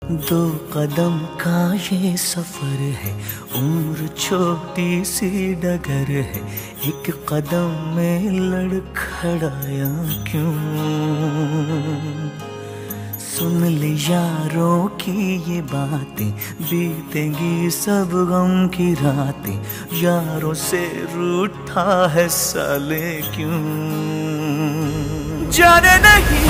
दो कदम का ये सफर है, उम्र छोटी सी डगर है, एक कदम में लड़खड़ाया क्यों। सुन ले यारों की ये बातें, बीतेंगी सब गम की रातें, यारों से रूठा है साले क्यों। जाने नहीं